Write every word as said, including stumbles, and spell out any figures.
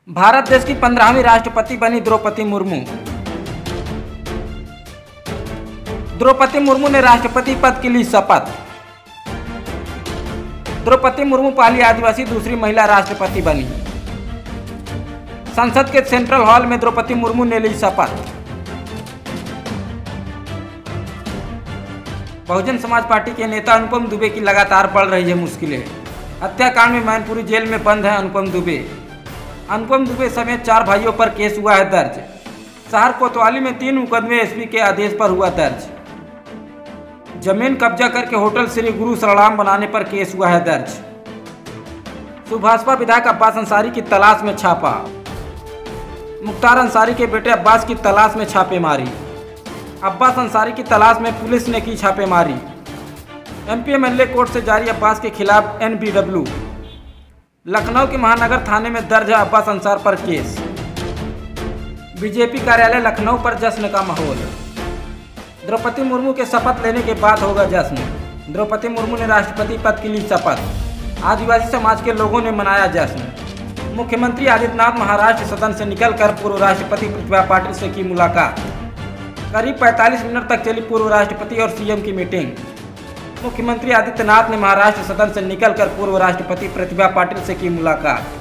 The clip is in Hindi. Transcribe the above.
भारत देश की पंद्रहवीं राष्ट्रपति बनी द्रौपदी मुर्मू। द्रौपदी मुर्मू ने राष्ट्रपति पद के लिए शपथ। द्रौपदी मुर्मू पहली आदिवासी दूसरी महिला राष्ट्रपति बनी। संसद के सेंट्रल हॉल में द्रौपदी मुर्मू ने ली शपथ। बहुजन समाज पार्टी के नेता अनुपम दुबे की लगातार बढ़ रही है मुश्किलें। हत्याकांड में मैनपुरी जेल में बंद है अनुपम दुबे। अनुपम दुबे समेत चार भाइयों पर केस हुआ है दर्ज। शहर कोतवाली में तीन मुकदमे एसपी के आदेश पर हुआ दर्ज। जमीन कब्जा करके होटल श्री गुरु शरणाम बनाने पर केस हुआ है दर्ज। सुभाषपा विधायक अब्बास अंसारी की तलाश में छापा। मुख्तार अंसारी के बेटे अब्बास की तलाश में छापेमारी। अब्बास अंसारी की तलाश में पुलिस ने की छापेमारी। एमपी एमएलए कोर्ट से जारी अब्बास के खिलाफ एनबीडब्ल्यू। लखनऊ के महानगर थाने में दर्ज है अब्बास अंसार पर केस। बीजेपी कार्यालय लखनऊ पर जश्न का माहौल। द्रौपदी मुर्मू के शपथ लेने के बाद होगा जश्न। द्रौपदी मुर्मू ने राष्ट्रपति पद के लिए शपथ। आदिवासी समाज के लोगों ने मनाया जश्न। मुख्यमंत्री आदित्यनाथ महाराष्ट्र सदन से निकलकर पूर्व राष्ट्रपति प्रतिभा पाटिल से की मुलाकात। करीब पैंतालीस मिनट तक चली पूर्व राष्ट्रपति और सीएम की मीटिंग। मुख्यमंत्री आदित्यनाथ ने महाराष्ट्र सदन से निकलकर पूर्व राष्ट्रपति प्रतिभा पाटिल से की मुलाकात।